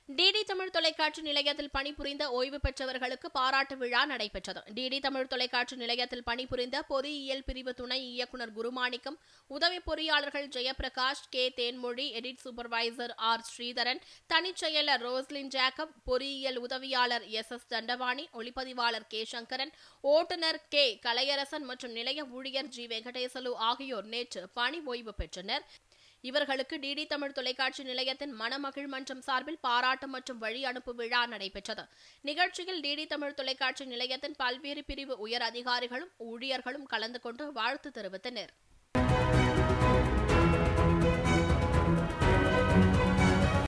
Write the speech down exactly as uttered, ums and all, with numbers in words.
DD Tamil தொலைக்காட்சி நிலையத்தில் பணிபுரிந்த ஓய்வு பெற்றவர்களுக்கு பாராட்டு விழா நடைபெற்றது. டிடி தமிழ் தொலைக்காட்சி நிலையத்தில் பணிபுரிந்த பொறியியல் பிரிவு துணை இயக்குநர் குருமாணிக்கம், உதவி பொறியாளர்கள் Jayaprakash, K Thenmozhi, edit supervisor R Sridharan, தனிச்செயலர் ரோஸ்லின் ஜேக்கப், பொறியியல் உதவியாளர் எஸ் எஸ் தண்டவாணி, ஒளிப்பதிவாளர் கே சங்கரன், ஓட்டுநர் கே கலையரசன் மற்றும் நிலைய ஊழியர் ஜி வெங்கடேசலு ஆகியோர் நேற்று பணி ஓய்வு பெற்றனர். இவர்களுக்கு டிடி தமிழ் தொலைக்காட்சி நிலையத்தின் மனமகிழ் மன்றம் சார்பில் பாராட்டு மற்றும் வழி அனுப்பு விழா நடைபெற்றது. நிகழ்ச்சியில் டிடி தமிழ் தொலைக்காட்சி நிலையத்தின் பல்வேறு பிரிவு உயர் அதிகாரிகளும் ஊழியர்களும் கலந்து கொண்டு வாழ்த்து தெரிவித்தனர்.